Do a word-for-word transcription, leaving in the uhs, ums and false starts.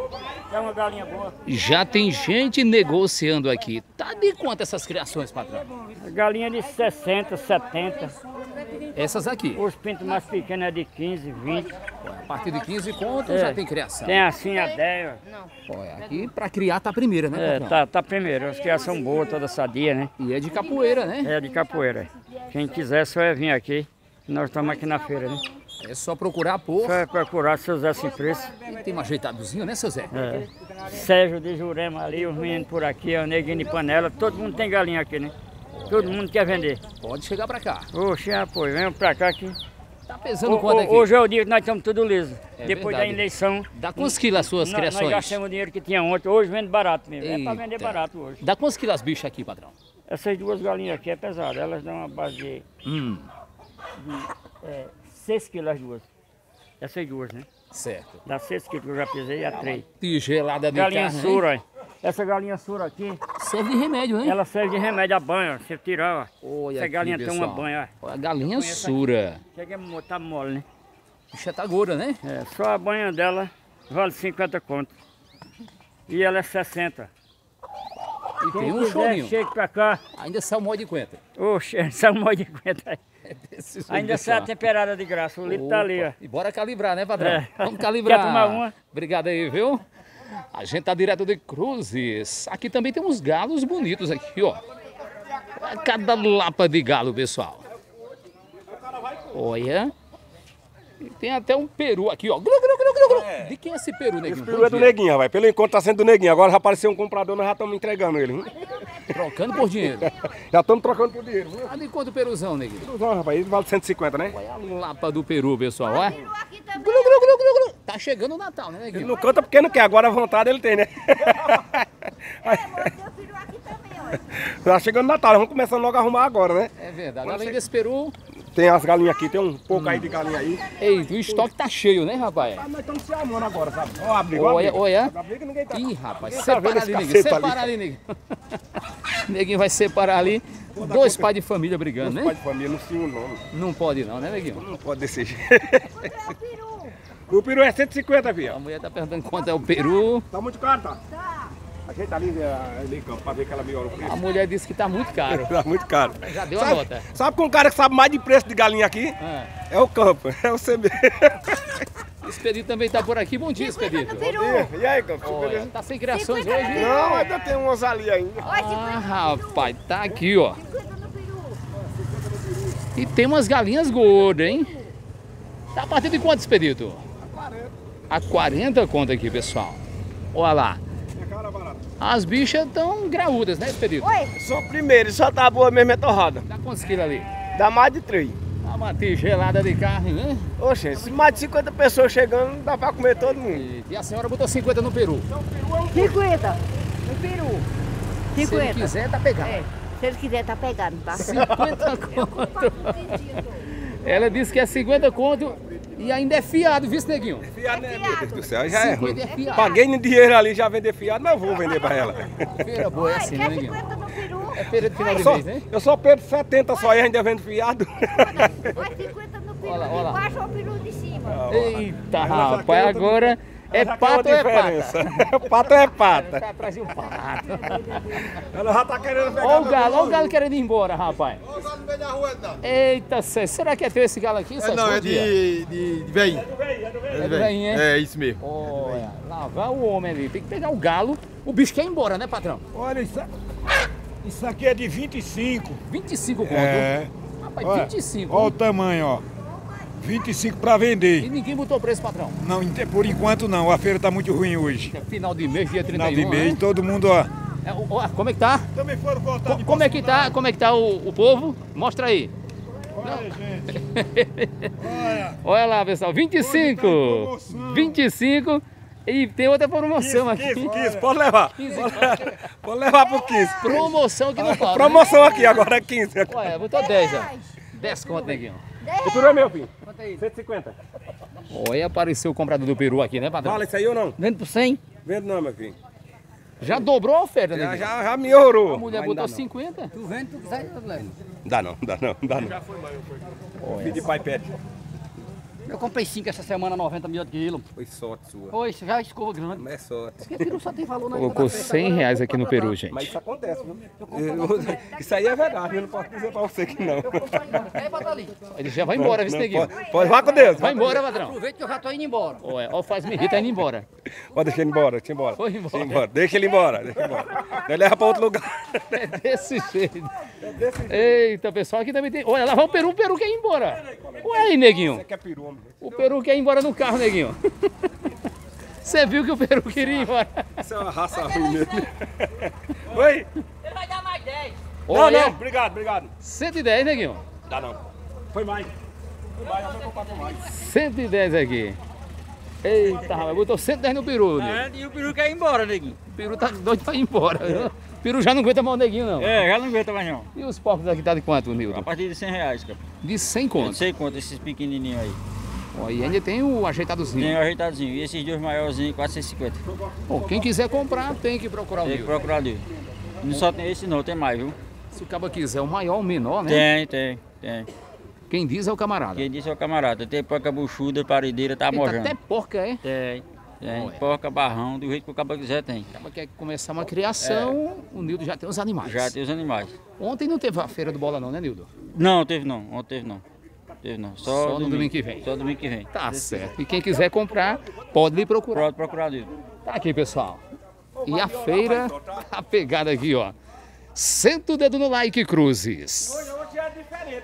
É uma galinha boa. Já tem gente negociando aqui. Tá de quanto essas criações, patrão? Galinha de sessenta, setenta. Essas aqui. Os pintos mais pequenos é de quinze, vinte. A partir de quinze conto É. já tem criação. Tem assim a dez. Olha, aqui pra criar tá a primeira, né, É, patrão? tá, tá primeiro. As criações boas, toda sadia, né? E é de capoeira, né? É de capoeira. Quem quiser só é vir aqui. Nós estamos aqui na feira, né? É só procurar por... Só é procurar seu Zé Simpreço. Tem um ajeitadozinho, né, seu Zé? É. Sérgio de Jurema ali, os meninos por aqui, o Neguinho de Panela. Todo mundo tem galinha aqui, né? Todo mundo quer vender. Pode chegar pra cá. Oxe, apoio, venham pra cá que... Tá pesando O- quanto o- aqui? Hoje é o dia que nós estamos tudo liso. É Depois verdade. da eleição. Dá quantos quilos as suas nós- criações? Nós gastamos o dinheiro que tinha ontem. Hoje vende barato mesmo. É pra Eita. vender barato hoje. Dá quantos quilos as bichas aqui, patrão? Essas duas galinhas aqui é pesada. Elas dão uma base de, Hum, é, seis quilos as duas. Essas duas, né? certo. Dá seis quilos que eu já pisei a três. Tigelada de Galinha carne, hein? sura, ó. Essa galinha sura aqui, Serve de remédio, hein? ela serve de remédio a banho. Ó. Você tirar, ó. Olha Essa aqui, galinha tem uma pessoal. banha, ó. Olha, a galinha Põe essa sura. Chega a tá mole, né? Bicha tá gorda, né? É, só a banha dela vale cinquenta conto. E ela é sessenta. E Quem tem um quiser, chorinho. chega pra cá. Ainda saiu mó de quenta. Oxe, são mais de cinquenta. É desse jeito, Ainda sai a pessoal. temperada de graça. O litro tá ali, ó. Opa. E bora calibrar, né, padrão? É. Vamos calibrar. Quer tomar uma? Obrigado aí, viu? A gente tá direto de Cruzes. Aqui também tem uns galos bonitos aqui, ó. Olha cada lapa de galo, pessoal. Olha. E tem até um peru aqui, ó. Glu, glu, glu, glu, glu. De quem é esse peru, neguinho? Esse Bom peru é do dia. Neguinho, rapaz. Pelo encontro tá sendo do Neguinho. Agora já apareceu um comprador, nós já estamos entregando ele. Hein? Trocando por dinheiro. Já estamos trocando por dinheiro. Viu? Ah, de quanto o peruzão, neguinho? Não, rapaz, ele vale cento e cinquenta, né? Olha a lapa do peru, pessoal, ó. Glu, glu, glu, glu, glu. Tá chegando o Natal, né, Ele neguinho? não canta porque não quer, agora a vontade ele tem, né? Tá chegando o Natal, vamos começando logo a arrumar agora, né? É verdade. Além desse peru, Tem as galinhas aqui, tem um pouco aí de galinha aí. eita, o estoque tá cheio, né, rapaz? Ah, nós estamos se amando agora, sabe? Ó, a briga, ó a Olha, briga. olha. A briga ninguém tá... Ih, rapaz, Ninguém tá vendo separa esse ali, neguinho. caceta Separa ali. ali, neguinho. Neguinho vai separar ali. Dois pais de família brigando, Pai né? de família, não se une, não. Não pode não, né, neguinho? Não pode desse jeito. O peru é cento e cinquenta, A filha. mulher tá perguntando quanto é o peru. Tá muito caro, tá? Tá. A gente tá ali, eh, ali em campo, pra ver que ela melhora o preço. A mulher disse que tá muito caro. Tá muito caro. Já deu a sabe, nota. Sabe que um cara que sabe mais de preço de galinha aqui? Ah, É o campo, é o C B. o Expedito também tá por aqui. Bom dia, Expedito. E aí, campo? Olha, tá sem criações hoje, hein? Não, ainda tem umas ali ainda. Ah, rapaz, tá aqui, ó. E tem umas galinhas gordas, hein? Tá a partir de quanto, Expedito? A quarenta conto aqui, pessoal. Olha lá. As bichas estão graúdas, né, Expedito? Só primeiro, só tá boa mesmo é torrada. Dá quantos quilos ali? Dá mais de três. Dá uma tigelada de carne, né? Oxe, se mais de cinquenta pessoas chegando, dá pra comer todo mundo. E, e a senhora botou cinquenta no peru. cinquenta no peru. Se ele cinquenta. quiser, tá pegado. É, se ele quiser, tá pegando, tá? cinquenta conto. Ela disse que é cinquenta conto e ainda é fiado, viu, Neguinho? Fiado, né, meu Deus do céu, já é ruim. cinquenta é fiado. Paguei no dinheiro ali, já vender fiado, mas eu vou vender pra ela. Feira boa é assim, né, Neguinho? cinquenta no peru. É feira de final de Só, mês, né? eu só perco setenta só e ainda vendo fiado. Vai cinquenta no peru. Olha lá, olha lá. Embaixo é o peru de cima. Eita, Ela já rapaz, quer outra- agora é Ela já quer pato uma ou é pata? diferença. Pato é pata. Tá atrás de um pato. Ela já tá querendo pegar. Olha o meu galo, olha o peru. galo querendo ir embora, rapaz. Olha o galo no meio da rua, não. Eita, César, será que é teu esse galo aqui, É, César? não, Bom é dia. de, de, de veinho. É de veinho, é? É, isso mesmo. Olha, lá vai o homem ali, tem que pegar o galo. O bicho quer ir embora, né, patrão? Olha, isso, isso aqui é de vinte e cinco. vinte e cinco conto. É. Rapaz, Olha, vinte e cinco. olha o tamanho, ó. vinte e cinco para E vender. ninguém botou preço, patrão. Não, por enquanto não, a feira tá muito ruim hoje. É final de mês, dia trinta Final e um, de mês, né? todo mundo, ó. É, o- ó, como é que tá? Também foram cortar Co- Como é que tá? Como é que tá o, o povo? Mostra aí. Olha, gente. Olha. Olha lá, pessoal, vinte e cinco. Hoje tá em promoção. vinte e cinco. E tem outra promoção aqui. quinze, quinze, pode levar. quinze. Pode levar pro quinze. Promoção que não falta. Promoção aqui agora, quinze. Olha, botou dez, ó. dez conto, neguinho. O peru é meu, filho. cento e cinquenta. Olha, apareceu o comprador do peru aqui, né, patrão? Fala isso aí ou não? Vendo por cem? Vendo não, meu filho. Já dobrou a oferta, Já, neguinho. já, já melhorou. A mulher Mas botou não dá cinquenta. não. Dá não, dá não, dá não. Filho de pai pede. Eu comprei cinco essa semana, noventa mil quilo. Foi sorte sua. Foi, isso já é escova grande. Não é sorte. Porque peru só tem valor na Colocou cem reais aqui no peru, gente. Mas isso acontece, viu? Eu- Isso aí é verdade, eu não posso dizer pra você que não. É, Patalinho. Ele já vai embora, viu, Não, neguinho? pode, pode, vá com Deus. Vai embora, patrão. Aproveita que eu já tô indo embora. Olha, ó, faz me rir, tá indo embora. Pode deixar ele embora, deixa ele embora. Foi embora. Deixa ele embora. Deixa ele embora. Deixa ele embora. Ele leva pra outro lugar. É desse jeito. Eita, pessoal, aqui também tem... Olha, lá vai o peru, o peru quer ir embora. Ué, aí, neguinho. Você quer peru, homem? O peru quer ir embora no carro, neguinho. Você viu que o peru queria ir embora. Isso é uma raça ruim mesmo. Oi? Ele vai dar mais dez. Não, Olha, não, obrigado, obrigado. cento e dez, neguinho. Dá não. Foi mais. Foi mais, eu vou comprar por mais. cento e dez aqui. Eita, rapaz, botou cento e dez no peru, né? E o peru quer ir embora, neguinho. O peru tá doido pra ir embora. Viu? O peru já não aguenta mais o neguinho, não. É, já não aguenta mais não. E os porcos aqui tá de quanto, A Nildo? partir de cem reais, cara. De cem Não contos. sei quanto esses pequenininhos aí. Ó, e ainda tem o Tem ajeitadozinho. um ajeitadinho. E esses dois maiorzinhos, quatrocentos e cinquenta. Bom, quem quiser comprar, tem que procurar o Tem que Nildo. procurar ali. Não só tem esse não, tem mais, viu? Se o cabo quiser o maior ou o menor, né? Tem, tem, tem. Quem diz é o camarada. Quem disse é o camarada. Tem porca buchuda, paredeira, tá Eita, mojando. até porca, é? Tem, tem. Olha. Porca, barrão, do jeito que o cabo quiser tem. O cabo quer começar uma criação, o Nildo já tem os animais. Já tem os animais. Ontem não teve a feira do bola não, né, Nildo? Não, teve não. Ontem teve não. Teve não. Só, Só no domingo que vem. Só domingo que vem. Tá certo. E quem quiser comprar, pode lhe procurar. Pode procurar ali. Tá aqui, pessoal. E a feira, a pegada aqui, ó. Senta o dedo no like, Cruzes.